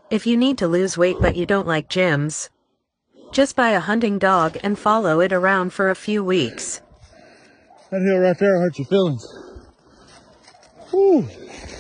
If you need to lose weight but you don't like gyms, just buy a hunting dog and follow it around for a few weeks. That hill right there hurt your feelings. Whew.